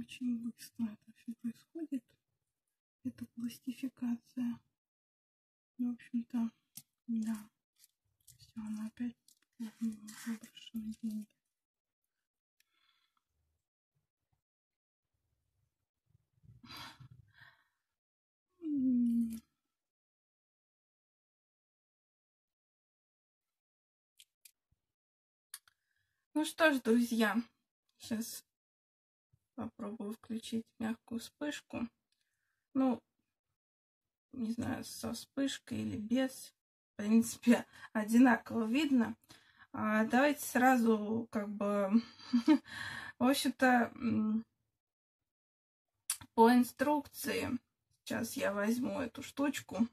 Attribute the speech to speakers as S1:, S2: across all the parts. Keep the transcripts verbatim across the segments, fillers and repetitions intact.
S1: Очень быстро это все происходит. Это пластификация. В общем-то, да. Все, она опять выброшены деньги. Ну что ж, друзья, сейчас попробую включить мягкую вспышку. Ну, не знаю, со вспышкой или без. В принципе, одинаково видно. А давайте сразу, как бы, в общем-то, по инструкции. Сейчас я возьму эту штучку.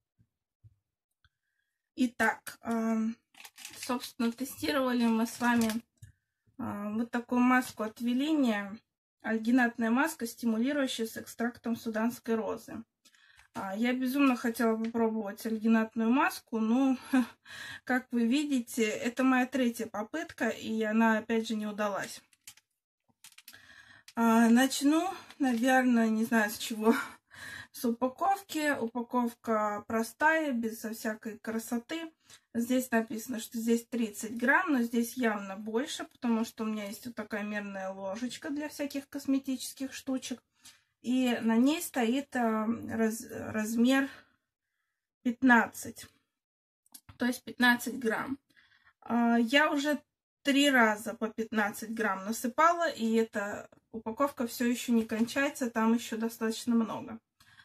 S1: Итак, собственно, тестировали мы с вами вот такую маску от Велиния. Альгинатная маска, стимулирующая с экстрактом суданской розы. Я безумно хотела попробовать альгинатную маску, но, как вы видите, это моя третья попытка, и она, опять же, не удалась. Начну, наверное, не знаю с чего, с упаковки. Упаковка простая, без всякой красоты. Здесь написано, что здесь тридцать грамм, но здесь явно больше, потому что у меня есть вот такая мерная ложечка для всяких косметических штучек. И на ней стоит раз, размер пятнадцать, то есть пятнадцать грамм. Я уже три раза по пятнадцать грамм насыпала, и эта упаковка все еще не кончается, там еще достаточно много.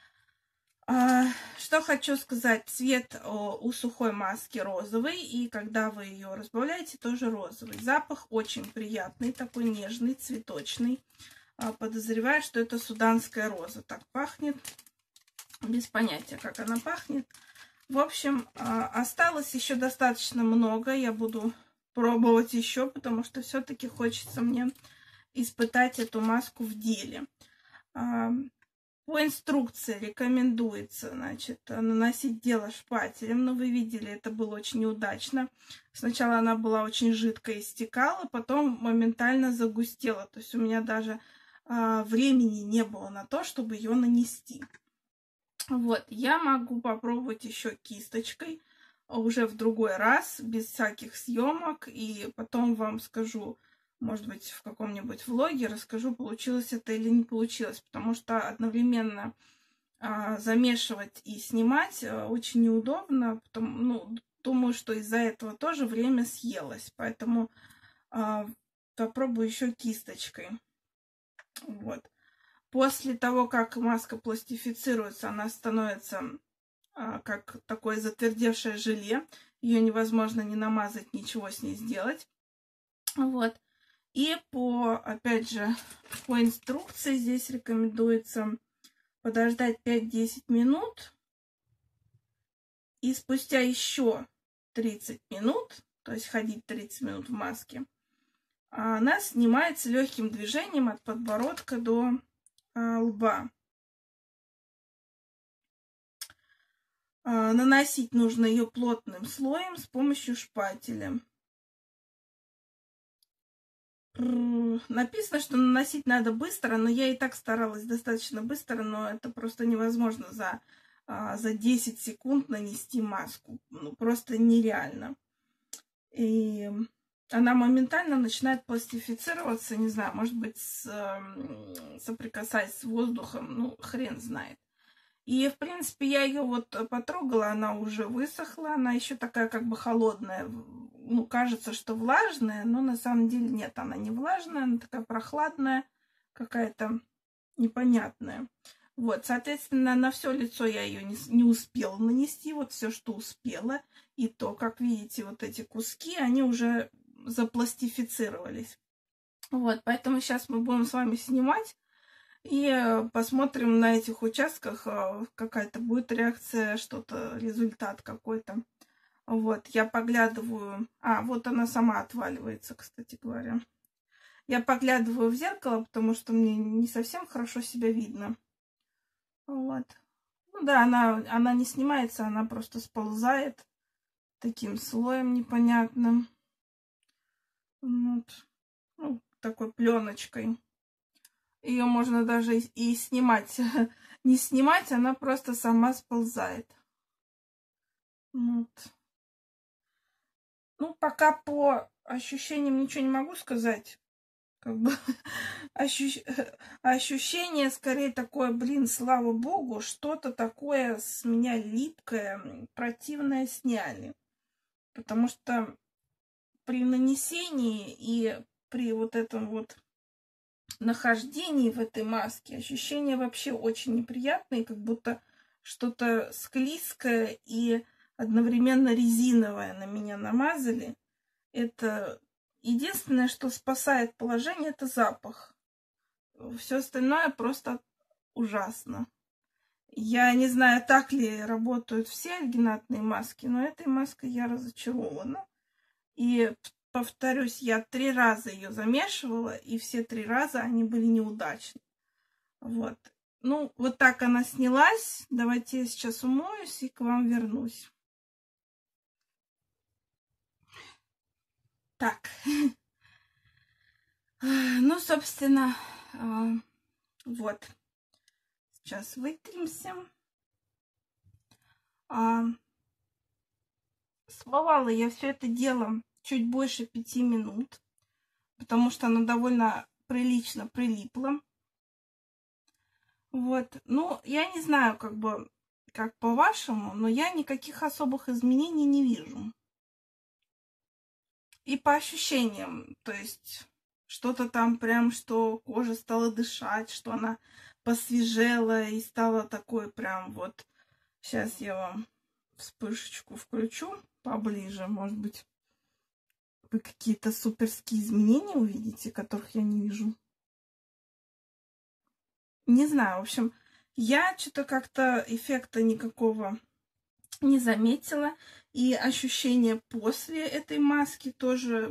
S1: Что хочу сказать, цвет у сухой маски розовый, и когда вы ее разбавляете, тоже розовый. Запах очень приятный, такой нежный, цветочный. Подозреваю, что это суданская роза. Так пахнет, без понятия, как она пахнет. В общем, осталось еще достаточно много, я буду пробовать еще, потому что все-таки хочется мне испытать эту маску в деле. По инструкции рекомендуется, значит, наносить дело шпателем, но вы видели, это было очень неудачно. Сначала она была очень жидкая и стекала, потом моментально загустела, то есть у меня даже а, времени не было на то, чтобы ее нанести. Вот, я могу попробовать еще кисточкой уже в другой раз, без всяких съемок, и потом вам скажу, может быть, в каком-нибудь влоге расскажу, получилось это или не получилось, потому что одновременно а, замешивать и снимать а, очень неудобно, потом, ну, думаю, что из-за этого тоже время съелось, поэтому а, попробую еще кисточкой. Вот. После того, как маска пластифицируется, она становится а, как такое затвердевшее желе, ее невозможно ни намазать, ничего с ней сделать. Вот. И по, опять же, по инструкции здесь рекомендуется подождать пять-десять минут. И спустя еще тридцать минут, то есть ходить тридцать минут в маске, она снимается легким движением от подбородка до а, лба. А, наносить нужно ее плотным слоем с помощью шпателя. Написано, что наносить надо быстро, но я и так старалась достаточно быстро, но это просто невозможно за, за десять секунд нанести маску. Ну, просто нереально. И она моментально начинает пластифицироваться, не знаю, может быть, с, соприкасаясь с воздухом, ну, хрен знает. И, в принципе, я ее вот потрогала, она уже высохла, она еще такая как бы холодная. Ну, кажется, что влажная, но на самом деле нет, она не влажная, она такая прохладная, какая-то непонятная. Вот, соответственно, на все лицо я ее не, не успела нанести, вот все, что успела. И то, как видите, вот эти куски, они уже запластифицировались. Вот, поэтому сейчас мы будем с вами снимать. И посмотрим на этих участках, какая-то будет реакция, что-то, результат какой-то. Вот, я поглядываю. А, вот она сама отваливается, кстати говоря. Я поглядываю в зеркало, потому что мне не совсем хорошо себя видно. Вот. Ну да, она, она не снимается, она просто сползает таким слоем непонятным. Вот. Ну, такой пленочкой. Ее можно даже и, и снимать. Не снимать, она просто сама сползает. Вот. Ну, пока по ощущениям ничего не могу сказать. Как бы ощущ... ощущение скорее такое, блин, слава богу, что-то такое с меня липкое, противное сняли. Потому что при нанесении и при вот этом вот нахождении в этой маске ощущения вообще очень неприятные, как будто что-то склизкое и одновременно резиновое на меня намазали. Это единственное, что спасает положение, это запах. Все остальное просто ужасно. Я не знаю, так ли работают все альгинатные маски, но этой маской я разочарована. И повторюсь, я три раза ее замешивала, и все три раза они были неудачны. Вот. Ну, вот так она снялась. Давайте я сейчас умоюсь и к вам вернусь. Так. Ну, собственно, вот. Сейчас вытримся. Смывала я все это дело чуть больше пяти минут, потому что оно довольно прилично прилипло. Вот. Ну, я не знаю, как бы, как по-вашему, но я никаких особых изменений не вижу. И по ощущениям, то есть что-то там прям, что кожа стала дышать, что она посвежела и стала такой прям вот. Сейчас я вам вспышечку включу поближе, может быть, вы какие-то суперские изменения увидите, которых я не вижу. Не знаю, в общем, я что-то как-то эффекта никакого не заметила. И ощущение после этой маски тоже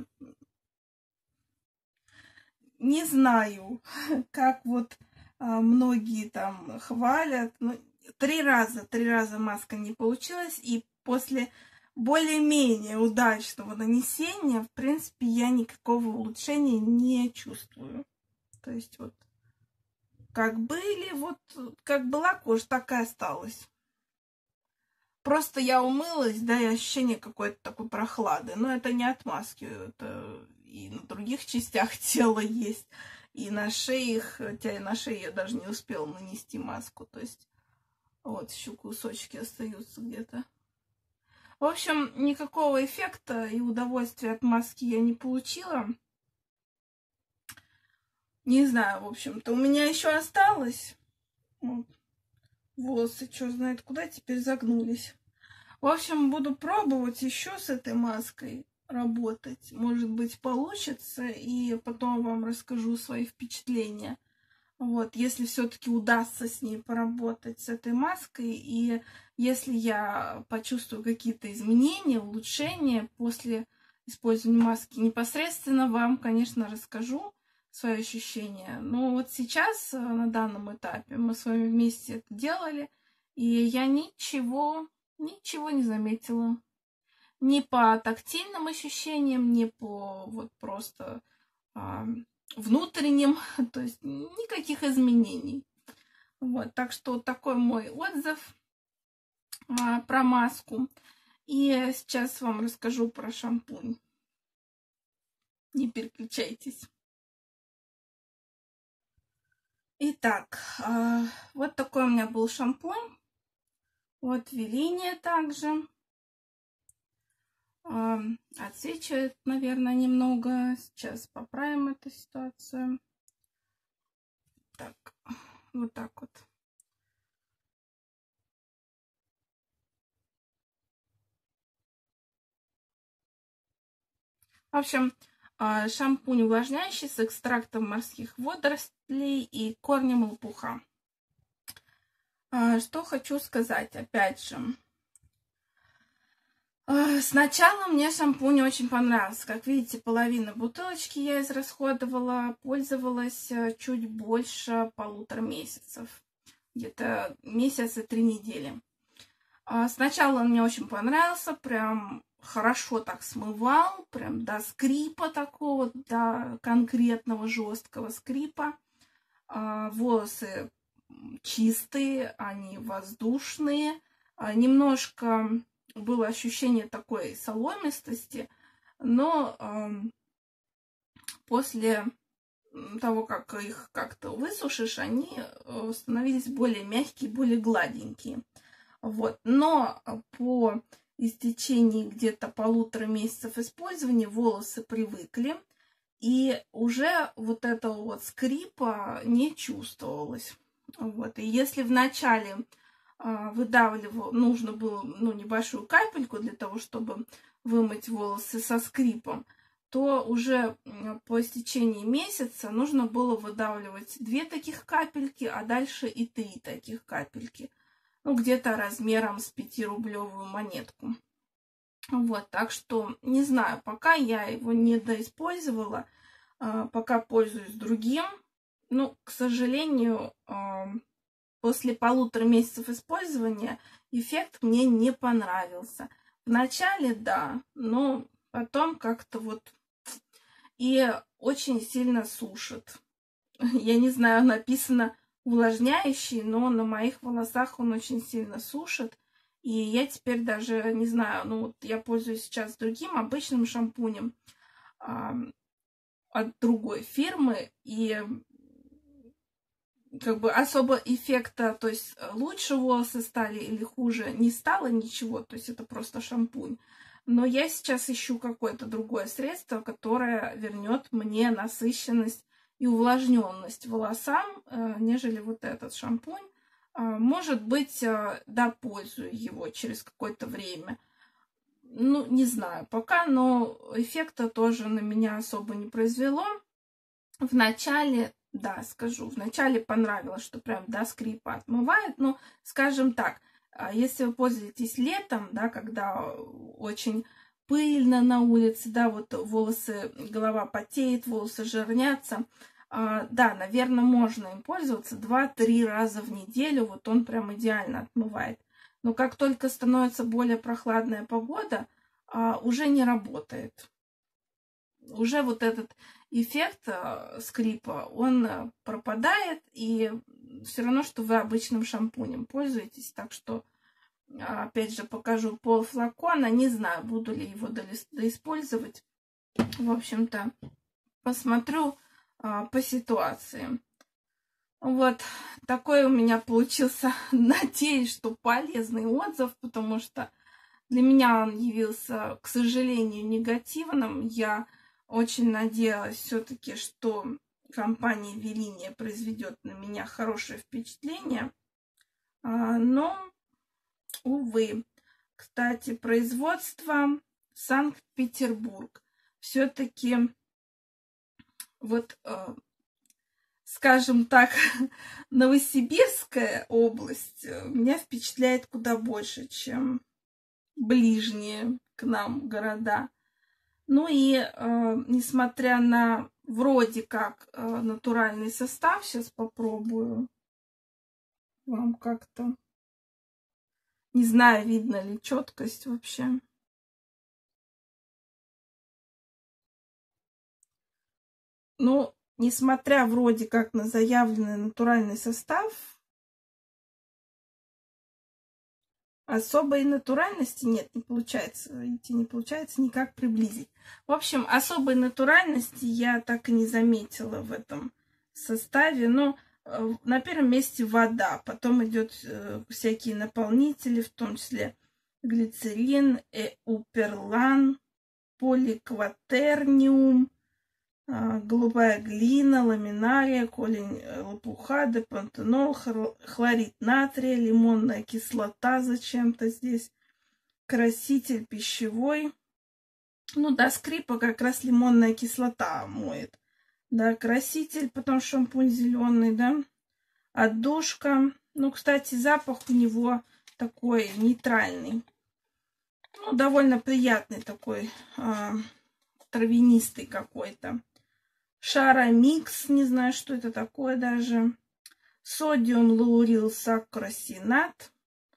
S1: не знаю, как вот а, многие там хвалят. Ну, три раза, три раза маска не получилась. И после более-менее удачного нанесения, в принципе, я никакого улучшения не чувствую. То есть вот как были, вот как была кожа, так и осталась. Просто я умылась, да, и ощущение какой-то такой прохлады. Но это не от маски, это и на других частях тела есть. И на шее, хотя и на шее я даже не успела нанести маску. То есть вот еще кусочки остаются где-то. В общем, никакого эффекта и удовольствия от маски я не получила. Не знаю, в общем-то, у меня еще осталось. Вот. Волосы, что знает куда, теперь загнулись. В общем, буду пробовать еще с этой маской работать. Может быть, получится, и потом вам расскажу свои впечатления. Вот, если все-таки удастся с ней поработать, с этой маской, и если я почувствую какие-то изменения, улучшения после использования маски, непосредственно вам, конечно, расскажу свои ощущения. Но вот сейчас, на данном этапе, мы с вами вместе это делали, и я ничего, ничего не заметила. Ни по тактильным ощущениям, ни по вот просто а, внутренним, то есть никаких изменений. Вот, так что вот такой мой отзыв а, про маску. И сейчас вам расскажу про шампунь. Не переключайтесь. Итак, вот такой у меня был шампунь. Вот Велиния также. Отсвечивает, наверное, немного. Сейчас поправим эту ситуацию. Так, вот так вот. В общем, шампунь увлажняющий с экстрактом морских водорослей и корнем лопуха. Что хочу сказать, опять же. Сначала мне шампунь очень понравился. Как видите, половина бутылочки я израсходовала. Пользовалась чуть больше полутора месяцев. Где-то месяц и три недели. Сначала он мне очень понравился. Прям хорошо так смывал. Прям до скрипа такого, до конкретного жесткого скрипа. А, волосы чистые, они воздушные. А, немножко было ощущение такой соломистости, но а, после того, как их как-то высушишь, они становились более мягкие, более гладенькие. Вот. Но по истечении где-то полутора месяцев использования волосы привыкли, и уже вот этого вот скрипа не чувствовалось. Вот. И если вначале а, выдавливал, нужно было ну, небольшую капельку для того, чтобы вымыть волосы со скрипом, то уже по истечении месяца нужно было выдавливать две таких капельки, а дальше и три таких капельки. Ну, где-то размером с пятирублевую монетку. Вот, так что, не знаю, пока я его не доиспользовала, пока пользуюсь другим. Ну, к сожалению, после полутора месяцев использования эффект мне не понравился. Вначале, да, но потом как-то вот и очень сильно сушит. Я не знаю, написано увлажняющий, но на моих волосах он очень сильно сушит. И я теперь даже не знаю, ну вот я пользуюсь сейчас другим обычным шампунем а, от другой фирмы, и как бы особо эффекта, то есть лучше волосы стали или хуже, не стало ничего, то есть это просто шампунь. Но я сейчас ищу какое-то другое средство, которое вернет мне насыщенность и увлажненность волосам, нежели вот этот шампунь. Может быть, да, пользую его через какое-то время. Ну, не знаю пока, но эффекта тоже на меня особо не произвело. Вначале, да, скажу, вначале понравилось, что прям до скрипа отмывает. Но, скажем так, если вы пользуетесь летом, да, когда очень пыльно на улице, да, вот волосы, голова потеет, волосы жирнятся, да, наверное, можно им пользоваться два-три раза в неделю, вот он прям идеально отмывает. Но как только становится более прохладная погода, уже не работает. Уже вот этот эффект скрипа, он пропадает, и все равно, что вы обычным шампунем пользуетесь. Так что, опять же, покажу полфлакона. Не знаю, буду ли его доиспользовать. В общем-то, посмотрю по ситуации. Вот такой у меня получился, надеюсь, что полезный отзыв, потому что для меня он явился, к сожалению, негативным. Я очень надеялась все-таки, что компания Велиния произведет на меня хорошее впечатление. Но, увы. Кстати, производство Санкт-Петербург. Все-таки, вот, скажем так, Новосибирская область меня впечатляет куда больше, чем ближние к нам города. Ну и э, несмотря на вроде как э, натуральный состав, сейчас попробую вам как-то, не знаю, видно ли четкость вообще. Ну, несмотря вроде как на заявленный натуральный состав, особой натуральности нет, не получается. Видите, не получается никак приблизить. В общем, особой натуральности я так и не заметила в этом составе. Но на первом месте вода. Потом идет всякие наполнители, в том числе глицерин, эуперлан, поликватерниум, голубая глина, ламинария, колень лопуха, депантенол, хлорид натрия, лимонная кислота зачем-то здесь, краситель пищевой. Ну да, скрипа как раз лимонная кислота моет. Да, краситель, потом шампунь зеленый, да, отдушка. Ну, кстати, запах у него такой нейтральный. Ну, довольно приятный такой, а, травянистый какой-то. Шаромикс, не знаю, что это такое даже. Содиум лаурил сакросинат.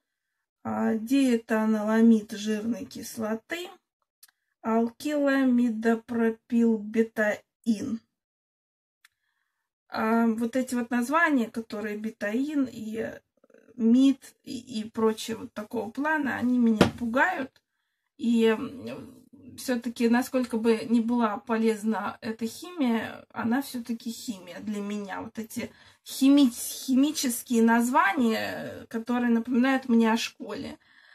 S1: Диэтаноламид жирной кислоты. Алкиламидопропилбетаин. А вот эти вот названия, которые бетаин и мид и, и прочие вот такого плана, они меня пугают. И все-таки, насколько бы ни была полезна эта химия, она все-таки химия для меня. Вот эти хими химические названия, которые напоминают мне о школе.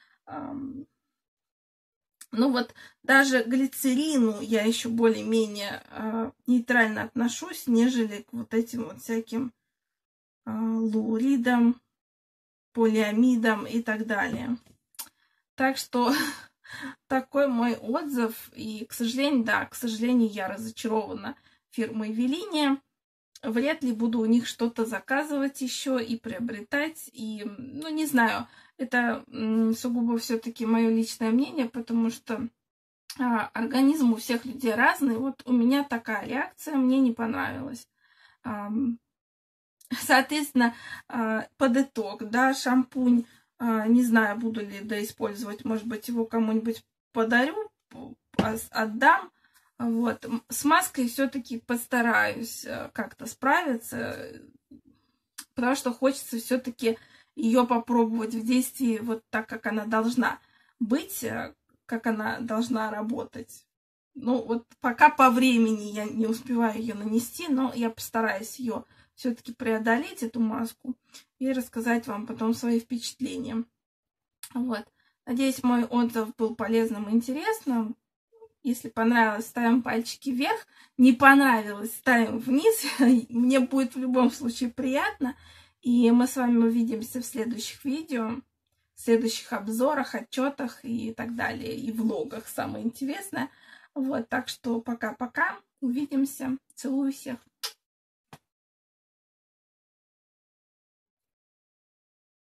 S1: Ну вот даже к глицерину я еще более-менее э, нейтрально отношусь, нежели к вот этим вот всяким э, луридам, полиамидам и так далее. Так что такой мой отзыв. И, к сожалению, да, к сожалению, я разочарована фирмой Велиния. Вряд ли буду у них что-то заказывать еще и приобретать. И, ну, не знаю, это сугубо все-таки мое личное мнение, потому что а, организм у всех людей разный. Вот у меня такая реакция, мне не понравилась. А, соответственно, а, под итог, да, шампунь, а, не знаю, буду ли доиспользовать, может быть, его кому-нибудь подарю, отдам. Вот. С маской все-таки постараюсь как-то справиться, потому что хочется все-таки ее попробовать в действии вот так, как она должна быть, как она должна работать. Ну, вот пока по времени я не успеваю ее нанести, но я постараюсь ее все-таки преодолеть, эту маску, и рассказать вам потом свои впечатления. Вот. Надеюсь, мой отзыв был полезным и интересным. Если понравилось, ставим пальчики вверх. Не понравилось, ставим вниз. Мне будет в любом случае приятно. И мы с вами увидимся в следующих видео, в следующих обзорах, отчетах и так далее. И влогах, самое интересное. Вот, так что пока-пока. Увидимся. Целую всех.